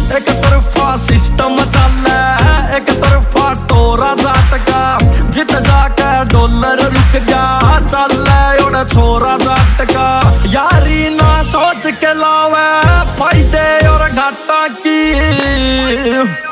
एक तरफा सिस्टम चल एक तरफा टोरा जाटका जित जाके डॉलर रुक जा चल उड़ छोरा जाटका यारी ना सोच के लावे फायदे और घाटा की